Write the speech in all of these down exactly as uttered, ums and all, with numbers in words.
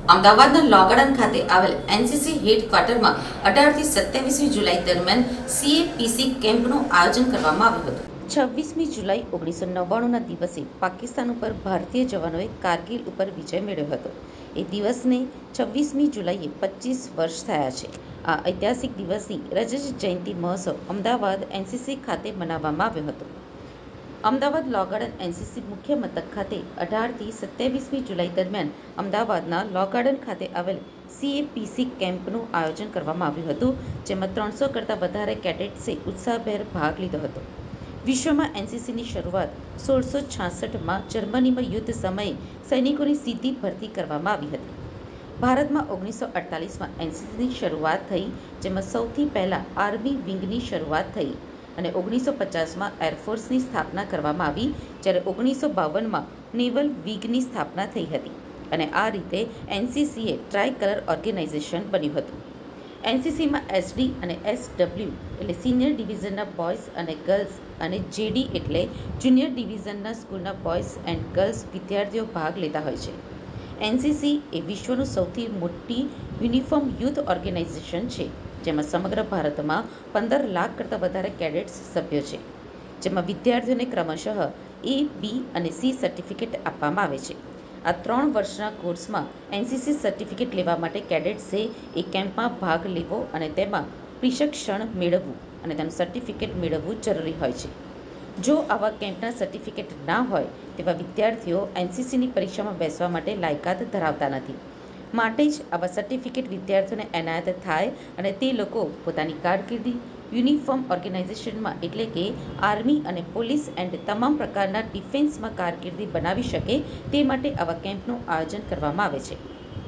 અમદાવાદના લો ગાર્ડન ખાતે આવેલ એનસીસી હેડક્વાર્ટરમાં અઢારથી સત્યાવીસમી જુલાઈ દરમિયાન સીએપીસી કેમ્પનું આયોજન કરવામાં આવ્યું હતું. છવ્વીસમી જુલાઈ ઓગણીસો નવ્વાણુંના દિવસે પાકિસ્તાન ઉપર ભારતીય જવાનોએ કારગિલ ઉપર વિજય મેળવ્યો હતો. એ દિવસને છવ્વીસમી જુલાઈએ પચીસ વર્ષ થયા છે. આ ઐતિહાસિક દિવસની રજત જયંતિ મહોત્સવ અમદાવાદ એનસીસી ખાતે મનાવવામાં આવ્યો હતો. અમદાવાદ લો ગાર્ડન એનસીસી મુખ્ય મથક ખાતે અઢારથી સત્યાવીસમી જુલાઈ દરમિયાન અમદાવાદના લો ગાર્ડન ખાતે આવેલ સીએપીસી કેમ્પનું આયોજન કરવામાં આવ્યું હતું, જેમાં ત્રણસો કરતાં વધારે કેડેટ્સે ઉત્સાહભેર ભાગ લીધો હતો. વિશ્વમાં એનસીસીની શરૂઆત સોળસો છાસઠમાં જર્મનીમાં યુદ્ધ સમયે સૈનિકોની સીધી ભરતી કરવામાં આવી હતી. ભારતમાં ઓગણીસો અડતાલીસમાં એનસીસીની શરૂઆત થઈ, જેમાં સૌથી પહેલા આર્મી વિંગની શરૂઆત થઈ અને ઓગણીસો પચાસમાં એરફોર્સની સ્થાપના કરવામાં આવી, જ્યારે ઓગણીસો બાવનમાં નેવલ વિંગની સ્થાપના થઈ હતી અને આ રીતે એનસીસીએ ટ્રાય કલર ઓર્ગેનાઇઝેશન બન્યું હતું. એનસીસીમાં એસડી અને એસડબલ્યુ એટલે સિનિયર ડિવિઝનના બોયઝ અને ગર્લ્સ અને જેડી એટલે જુનિયર ડિવિઝનના સ્કૂલના બોયઝ એન્ડ ગર્લ્સ વિદ્યાર્થીઓ ભાગ લેતા હોય છે. એનસીસી એ વિશ્વનું સૌથી મોટી યુનિફોર્મ યુથ ઓર્ગેનાઇઝેશન છે, જેમાં સમગ્ર ભારતમાં પંદર લાખ કરતાં વધારે કેડેટ્સ સભ્યો છે, જેમાં વિદ્યાર્થીઓને ક્રમશઃ એ, બી અને સી સર્ટિફિકેટ આપવામાં આવે છે. આ ત્રણ વર્ષના કોર્સમાં એનસીસી સર્ટિફિકેટ લેવા માટે કેડેટ્સે એ કેમ્પમાં ભાગ લેવો અને તેમાં પ્રશિક્ષણ મેળવવું અને તેનું સર્ટિફિકેટ મેળવવું જરૂરી હોય છે. જો આવા કેમ્પના સર્ટિફિકેટ ના હોય તેવા વિદ્યાર્થીઓ એનસીસીની પરીક્ષામાં બેસવા માટે લાયકાત ધરાવતા નથી. માટે જ આવા સર્ટિફિકેટ વિદ્યાર્થીઓને એનાયત થાય અને તે લોકો પોતાની કારકિર્દી યુનિફોર્મ ઓર્ગેનાઇઝેશનમાં એટલે કે આર્મી અને પોલીસ એન્ડ તમામ પ્રકારના ડિફેન્સમાં કારકિર્દી બનાવી શકે તે માટે આવા કેમ્પનું આયોજન કરવામાં આવે છે.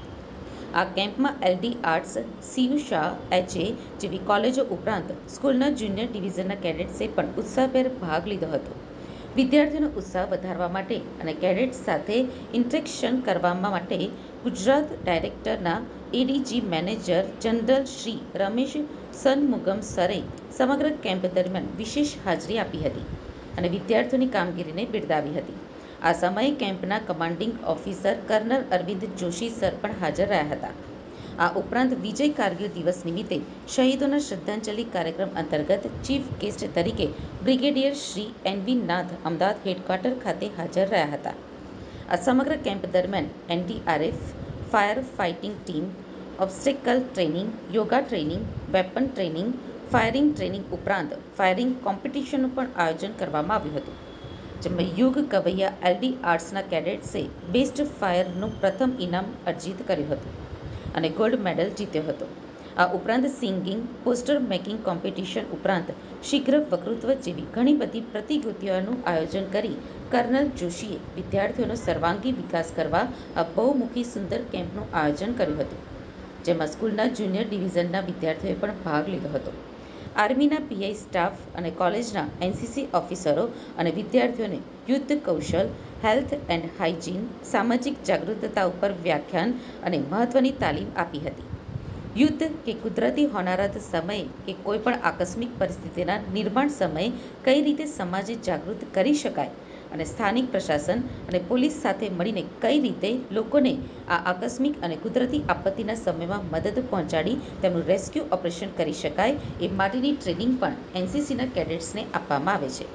આ કેમ્પમાં LD arts, CU Shah, HA જેવી કોલેજો ઉપરાંત સ્કૂલના જુનિયર ડિવિઝનના કેડેટ્સે પણ ઉત્સાહભેર ભાગ લીધો હતો. વિદ્યાર્થીઓનો ઉત્સાહ વધારવા માટે અને કેડેટ્સ સાથે ઇન્ટરેક્શન કરવા માટે ગુજરાત ડાયરેક્ટરના ADG manager general Shri Ramesh Sanmugam સરે સમગ્ર કેમ્પ દરમિયાન વિશેષ હાજરી આપી હતી અને વિદ્યાર્થીઓની કામગીરીને બિરદાવી હતી. આ સમયે કેમ્પના commanding officer colonel Arvind Joshi sir પણ હાજર રહ્યા હતા. આ ઉપરાંત વિજય કારગિલ દિવસ નિમિત્તે શહીદોના શ્રદ્ધાંજલિ કાર્યક્રમ અંતર્ગત ચીફ ગેસ્ટ તરીકે brigadier Shri NV Nath Ahmedabad headquarter ખાતે હાજર રહ્યા હતા. આ સમગ્ર કેમ્પ દરમિયાન NDRF, fire fighting team, obstacle training, yoga training, weapon training, firing training ઉપરાંત ફાયરિંગ કોમ્પિટિશનનું પણ આયોજન કરવામાં આવ્યું હતું, જેમાં યુગ કવૈયા એલડી આર્ટ્સના કેડેટ્સે બેસ્ટ ફાયરનું પ્રથમ ઇનામ અર્જિત કર્યું હતું અને ગોલ્ડ મેડલ જીત્યો હતો. આ ઉપરાંત સિંગિંગ, પોસ્ટર મેકિંગ કોમ્પિટિશન ઉપરાંત શીઘ્ર વક્તૃત્વ જેવી ઘણી બધી પ્રતિયોગિતાઓનું આયોજન કરી કર્નલ જોશીએ વિદ્યાર્થીઓનો સર્વાંગી વિકાસ કરવા આ બહુમુખી સુંદર કેમ્પનું આયોજન કર્યું હતું, જેમાં સ્કૂલના જુનિયર ડિવિઝનના વિદ્યાર્થીઓએ પણ ભાગ લીધો હતો. આર્મીના પીઆઈ સ્ટાફ અને કોલેજના એનસીસી ઓફિસરો અને વિદ્યાર્થીઓને યુદ્ધ કૌશલ, હેલ્થ એન્ડ હાઇજીન, સામાજિક જાગૃતતા ઉપર વ્યાખ્યાન અને મહત્વની તાલીમ આપી હતી. યુદ્ધ કે કુદરતી હોનારત સમયે કે કોઈપણ આકસ્મિક પરિસ્થિતિના નિર્માણ સમયે કઈ રીતે સમાજને જાગૃત કરી શકાય અને સ્થાનિક પ્રશાસન અને પોલીસ સાથે મળીને કઈ રીતે લોકોને આ આકસ્મિક અને કુદરતી આપત્તિના સમયમાં મદદ પહોંચાડી તેમનું રેસ્ક્યુ ઓપરેશન કરી શકાય એ માટેની ટ્રેનિંગ પણ એનસીસીના કેડેટ્સને આપવામાં આવે છે.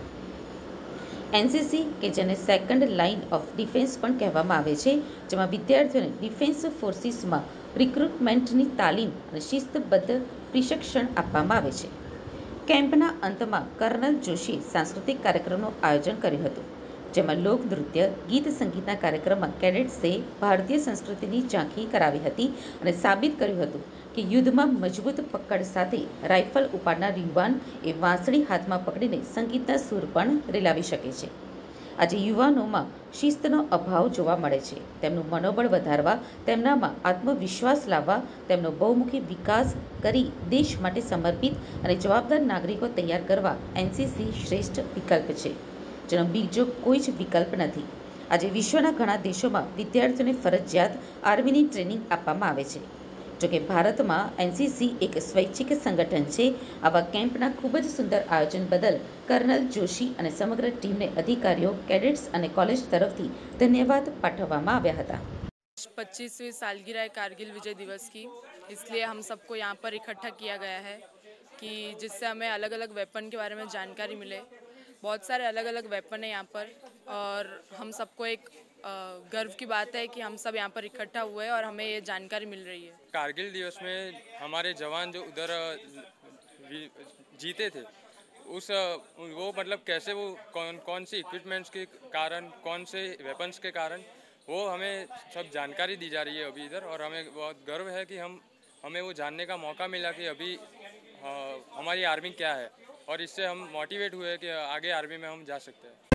એનસીસી કે જેને સેકન્ડ લાઇન ઓફ ડિફેન્સ પણ કહેવામાં આવે છે, જેમાં વિદ્યાર્થીઓને ડિફેન્સ ફોર્સિસમાં રિક્રુટમેન્ટની તાલીમ અને શિસ્તબદ્ધ પ્રશિક્ષણ આપવામાં આવે છે. કેમ્પના અંતમાં કર્નલ જોશીએ સાંસ્કૃતિક કાર્યક્રમનું આયોજન કર્યું હતું, જેમાં લોકનૃત્ય, ગીત સંગીતના કાર્યક્રમમાં કેડેટ્સે ભારતીય સંસ્કૃતિની ઝાંખી કરાવી હતી અને સાબિત કર્યું હતું કે યુદ્ધમાં મજબૂત પકડ સાથે રાઇફલ ઉપાડનાર યુવાન એ વાંસળી હાથમાં પકડીને સંગીતના સૂર પણ રેલાવી શકે છે. આજે યુવાનોમાં શિસ્તનો અભાવ જોવા મળે છે. તેમનું મનોબળ વધારવા, તેમનામાં આત્મવિશ્વાસ લાવવા, તેમનો બહુમુખી વિકાસ કરી દેશ માટે સમર્પિત અને જવાબદાર નાગરિકો તૈયાર કરવા એનસીસી શ્રેષ્ઠ વિકલ્પ છે, જેનો બીજો કોઈ જ વિકલ્પ નથી. આજે વિશ્વના ઘણા દેશોમાં વિદ્યાર્થીઓને ફરજિયાત આર્મીની ટ્રેનિંગ આપવામાં આવે છે. જોકે ભારતમાં એનસીસી એક સ્વૈચ્છિક સંગઠન છે. આવા કેમ્પના ખૂબ જ સુંદર આયોજન બદલ કર્નલ જોશી અને સમગ્ર ટીમને અધિકારીઓ, કેડેટ્સ અને કોલેજ તરફથી ધન્યવાદ પાઠવવામાં આવ્યા હતા. पच्चीसवीं सालगिरह है कारगिल विजय दिवस की, इसलिए हम सबको यहाँ पर इकट्ठा किया गया है कि जिससे हमें अलग अलग वेपन के बारे में जानकारी मिले। बहुत सारे अलग अलग वेपन है यहाँ पर और हम सबको एक गर्व की बात है कि हम सब यहाँ पर इकट्ठा हुए हैं और हमें ये जानकारी मिल रही है। कारगिल दिवस में हमारे जवान जो उधर जीते थे, उस वो मतलब कैसे वो कौन कौन सी इक्विपमेंट्स के कारण, कौन से वेपन्स के कारण, वो हमें सब जानकारी दी जा रही है अभी इधर। और हमें बहुत गर्व है कि हम हमें वो जानने का मौका मिला कि अभी हाँ, हमारी आर्मी क्या है, और इससे हम मोटिवेट हुए कि आगे आर्मी में हम जा सकते हैं।